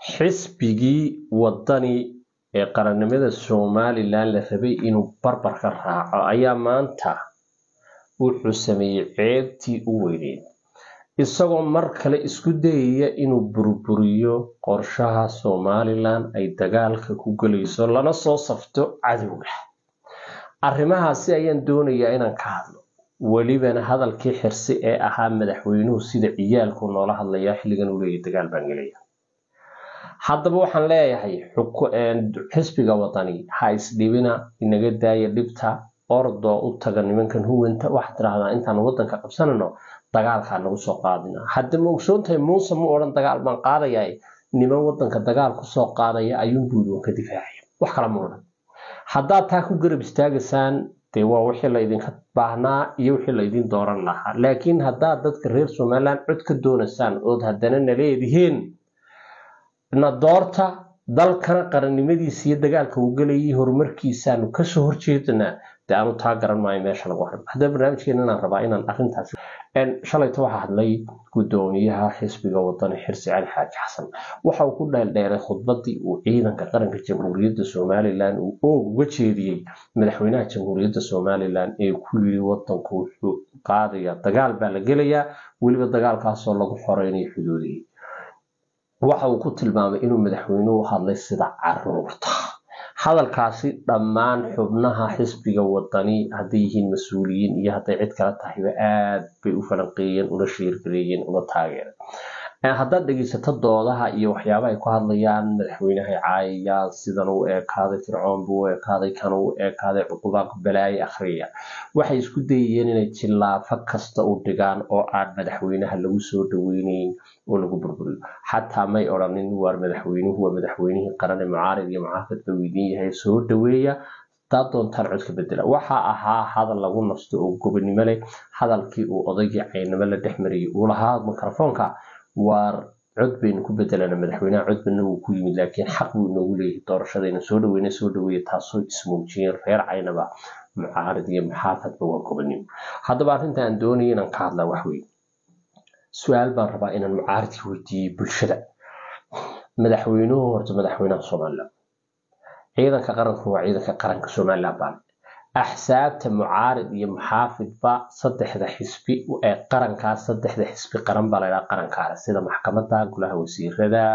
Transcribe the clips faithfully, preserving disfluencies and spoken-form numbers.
xisbigii wadani ee qarannimada Somaliland la rabay inuu barbar ka raaco ayaa maanta wuxuu sameeyay ceebtii u weyneed isagoo mar kale isku dayaya inuu burburiyo qorshaha Somaliland ay dagaalka ku galayso lana soo safto cadowga. arrimahaasi ayaan doonayaa inaan ka hadlo walibana hadalkii xirsi ee ahaa madaxweynuhu sida ciyaalku noola hadlaya xilligan uu leeyahay dagaal baan galaya. haddaba waxaan leeyahay xisbiga wadani ha isdhibina inaga daaya dhibta ordo u taga nimankan huwanta wax tiraahdaa intaan wadanka qabsanano dagaalka nagu soo qaadina. hadda ma ogsoontahay Muuse ma oran dagaal baan qaadayaa niman wadanka dagaal ku soo qaadaya ayuu buudo ka difaacay wax kala ma oran. hadda taa ku garab istaagasaan dee waa wixii la idinka baahnaa iyo wixii la idin dooran lahaa. laakiin hadda dadka reer Somaliland cod ka doonasaan oo haddana naleedihiin na doorta dalkana qarannimadiisa iyo dagaalka uu galayay horumarkiisaanu ka soo horjeednaa daanu taa garan maayo meesha lagu hayo. hadda barnaamijkeena inaan rabaa inaan arrintaas een shalayto waxa hadlay gudoomiyaha xisbiga wadani Xirsi Cali Xaaji Xasan waxa uu ku dheeldheeray khudbadii uu ciidanka qaranka Jamhuuriyadda Somaliland uu uga jeediyay madaxweynaha Jamhuuriyadda Somaliland ee ku yiri wadanku wuxuu qaadayaa dagaal baa la gelayaa waliba dagaalkaas oo lagu xoreynayo xuduudihi. waxa uu ku tilmaamay inuu madaxweynuhu hadlay sida caruurta. hadalkaasi dhammaan xubnaha xisbiga wadani hadday yihiin mas'uuliyiin iyo hadday cid kala tahay aad bay u falanqeeyeen una sheergareeyeen una taageereen. haddaad dhegeysato doodaha iyo waxyaabaha ay ku hadlayaan madaxweynaha caayayaan sidan uu eekaaday fircoon buu eekaaday kan uu eekaaday cuqubaad balaayi akhriya waxay isku dayeen inay jilaafo kasta u dhigaan oo aan madaxweynaha lagu soo dhaweynayn oo lagu burburiyo. xataa may oranin war madaxweynuhu waa madaxweynihii qaran ee mucaarid iyo mucaafid buu idin yahay soo dhaweeya taa doontaan cod ka bedela. waxa ahaa hadal lagu nasto oo gobonimo leh hadalkii uu odaygii caynimo la dhexmariyay uu lahaa mikrofoonka war cod baynu ku bedelana madaxweynaha cod bana uu ku yimid laakiin xaq buu inoogu leeyahay doorashadayna soo dhaweeyna soo dhaweeya taasoo ismuujiyeen reer caynaba mucaarid iyo muxaafadba waa gobonimo. haddaba arrintan doonayay inaan ka hadlaa wax weyn su'aal baan rabaa inaan mucaaridka weydiiyo bulshada. madaxweynuhu horta madaxweynaha Somaliland ciidanka qaranku waa ciidanka qaranka Somaliland baan axsaabta mucaarid iyo muxaafid ba saddexda xisbi ee qaranka saddexda xisbi qaran baa la qaranka sida maxkamadda golaha wasiirada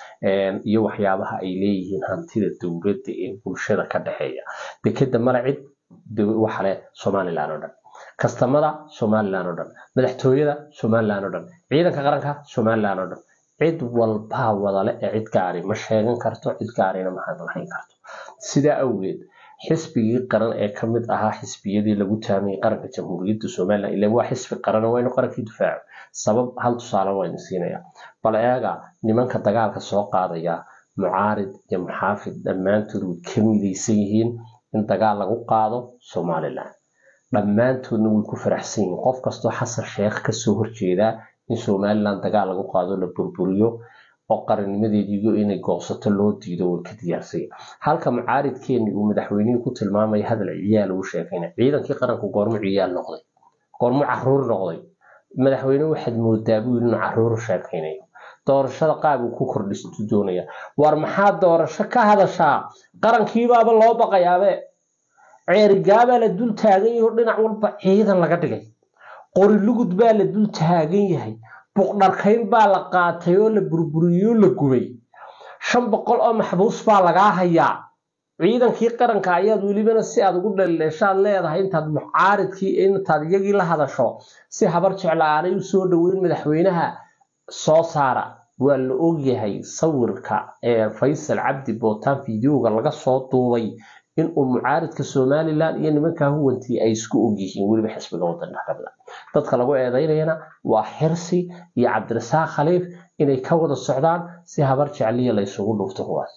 iyo waxyaabaha ay leeyihiin hantida dawladda ee bulshada ka dhaxeeya. dekada malacid waxa leh Somaliland oo dhan kastamada Somaliland oo dhan madaxtooyada Somaliland oo dhan ciidanka qaranka Somaliland oo dhan cid walba wada leh ee cid gaari ma sheegan karto cid gaarina ma hadlayn karto. sida awgeed xisbigii qaran ee ka mid ahaa xisbiyadii lagu taamiyay qaranka Jamhuuriyadda Somaliland ilaa waa xisbi qaran oo inuu qaranka difaaco sabab hal tusaale waan siinaya. bal eega nimanka dagaalka soo qaadaya mucaarid iyo muxaafid dhammaantood way ka midaysan yihiin in dagaal lagu qaado Somaliland. dhammaantoodna way ku faraxsan yihiin qof kastoo Xasan Sheekh ka soo horjeeda in Somaliland dagaal lagu qaado la burburiyo oo qarannimadeediiyo inay goosato loo diido way ka diyaarsay. halka mucaaridkeeni uu madaxweynuhu ku tilmaamay hadal ciyaal uu sheegayna ciidankii qaranku goormo ciyaal noqday goormo caruur noqday. madaxweynuhu waxaad moodaa buu inuu caruur sheegaynayo doorashada qaab uu ku kordhisto doonaya. war maxaa doorasho ka hadashaa qarankii baaba loo baqayaabe ceerigaaba la dul taagan yahay dhinac walba ciidan laga dhigay qori lugud baa la dul taagan yahay buqdharkayn baa la qaatay oo la burburiyo la gubay shan boqol oo maxbuus baa laga hayaa. ciidankii qaranka ayaad walibana si aad ugu dhaleeshaad leedahay intaad mucaaridkii intaad iyagii la hadasho si habar jeclaanay u soo dhaweyn madaxweynaha soo saara. waa la ogyahay sawirka ee Faysal Cabdi Bootaan fiidiyowga laga soo duubay in uu mucaaridka Somaliland iyo nimanka huwantii ay isku ogyihiin waliba xisbiga wadanka qabla. dadka lagu eedeynayna waa Xirsi iyo Cabdirasaaq Khaliif inay ka wada socdaan si habar jeceliya la isugu dhufto kuwaas.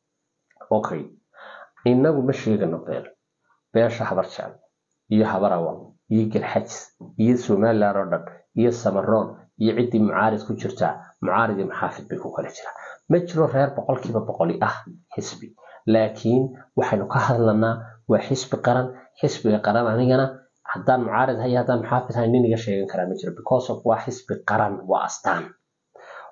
okay inagu ma sheegano beel beesha habar jecel iyo habar awal iyo garxaj iyo Somaliland oo dhan iyo Samaroon iyo cidii mucaarid ku jirta mucaarid iyo muxaafid bay ku kala jiraan. ma jiro reer boqolkiiba boqol ah xisbi laakiin waxaynu ka hadlanaa waa xisbi qaran xisbiga qaran anigana haddaan mucaarid hay haddaan muxaafid hay niniga sheegan karaa ma jiro because of waa xisbi qaran waa astaan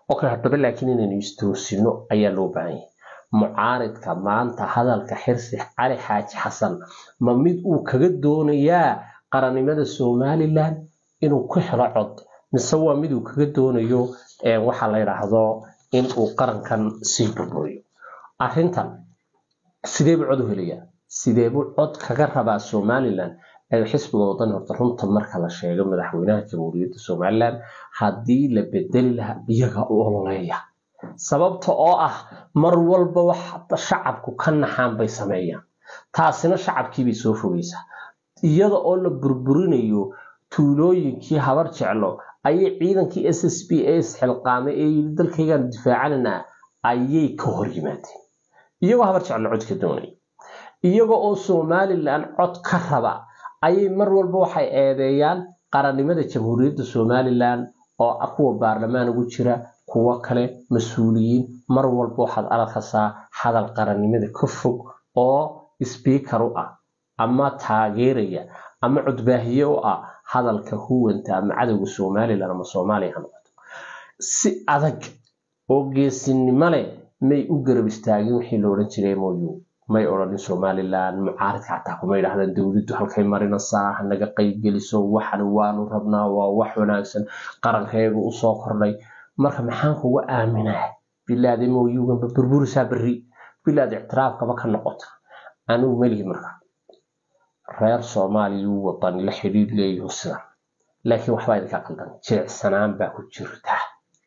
okay haddaba laakiin inaynu istoosino ayaa loo baahan yahay mucaaridka maanta hadalka xirsi cali xaaji xasan ma mid uu kaga doonayaa qarannimada Somaliland inuu ku helo cod mise waa mid uu kaga doonayo ee waxa la yiraahdo in uu qarankan sii burburiyo arrintan sidee buu cod u helayaa sidee buu cod kaga rabaa Somaliland ay xisbiga wadan horta runta marka la sheego madaxweynaha jamhuuriyadda Somaliland haddii la bedeli lahaa iyaga u ololeeya sababta oo ah mar walba waxa shacabku ka naxaan bay sameeyaan taasina shacabkii bay soo fogeysaa iyada oo la burburinayo tuulooyinkii habar jeclo ayay ciidankii S S B S xilqaamay ee dalkayga difaacanana ayay ka hor yimaadeen iyagoo habar jeclo cod ka doonay iyaga oo Somaliland cod ka raba ayay mar walba waxay eedeeyaan qarannimada jamhuuriyadda Somaliland oo aqwa baarlamaan ugu jira kuwa kale mas'uuliyiin mar walba waxaad arkaysaa hadal qarannimada ka fog oo speaker u ah ama taageeraya ama codbaahiye u ah hadalka huwanta ama cadawga Somaliland ama Soomaaliya noqoto si adag oo geesinimo leh may u garab istaagin wixii la oran jiray mooyo may oran Somaliland mucaaradka xataa kuma yiraahdaan dawladdu halkay marinaysaa naga qayb geliso waxan waanu rabnaa waa wax wanaagsan qarankeegu u soo kordhay marka maxaan kugu aaminaa bilaadi mooyuga burburisa bari bilaadi ictiraafka ka noqota anigu malihi marka reer Soomaaliya wadan la xiriir leeyahay sida laakiin waxba idinka qaldan jeecsanaan baa ku jirta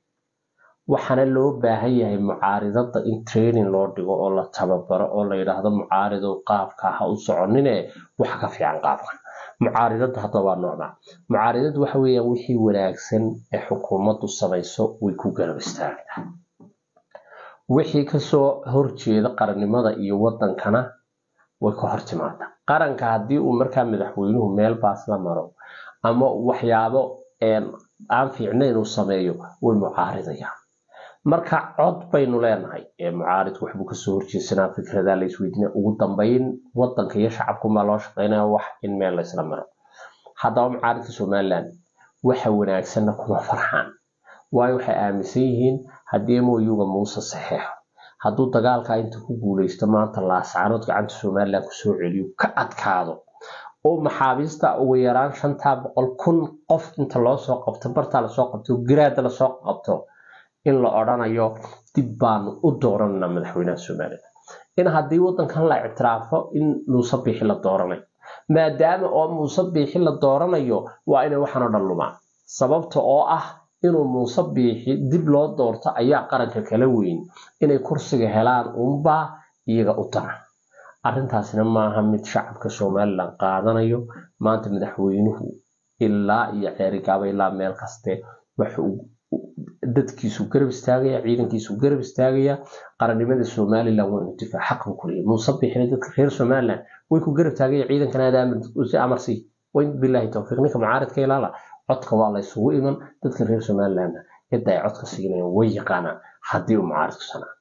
waxana loo baahan yahay mucaaridada in training loo dhigo oo la tababaro oo la yiraahdo mucaarido qaabka ha u soconine wax ka fiican qaabka mucaaridada hadda waa noocda mucaaridadu waxa weeyaan wixii wanaagsan ee xukuumaddu samayso way ku garab istaagtaa wixii ka soo horjeeda qarannimada iyo wadankana way ka hortimaada qaranka hadii uu markaa madaxweynuhu meel baas la maro ama waxyaabo aan fiicnayn uu sameeyo way mucaaridayaan marka cod baynu leenahay ee mucaaridku waxbu ka soo horjeesanaa fikrada la isweydiinay ugu dambeyn wadanka iyo shacabku ma loo shaqeynaa wax in meel la isla maro haddaba mucaaridka Somaliland waxa wanaagsan kuma farxaan way waxay aaminsan yihiin hadii mooyuga Muuse saxiixo hadduu dagaalka inta ku guuleysto maanta la saarod gacanta Somaliland ku soo celiyo ka adkaado oo maxaabiista ugu yaraan shan boqol kun qof inta loo soo qabto barta la soo qabto garaad la soo qabto in la oranayo dib baan u dooranaa madaxweynaha Somaliland in hadii wadankan la ictiraafo in Muuse Biixi la dooranay maadaama oo Muuse Biixi la dooranayo waa inay waxaan oo dhan lumaan sababta oo ah inuu Muuse Biixi dib loo doorto ayaa qaranka kala weyn inay kursiga helaan umba iyaga u taran arrintaasina maaha mid shacabka Somaliland qaadanayo maanta madaxweynuhu ilaa iyo xeerigaaba ilaa meel kaste wuxuu dadkiisu garab istaagaya ciidankiisu garab istaagaya qarannimada Somaliland waa intifaac xaq ku leeyahay Muuse Biixi dadka reer Somaliland way ku garab taagaya ciidankana aamir si amarsi way billahi tawfiiqnika mucaaradka ilaala codka waa la isugu iman dadka reer Somaliland ee day codka siinayaan way yaqaanaan hadii uu mucaaradku sanaa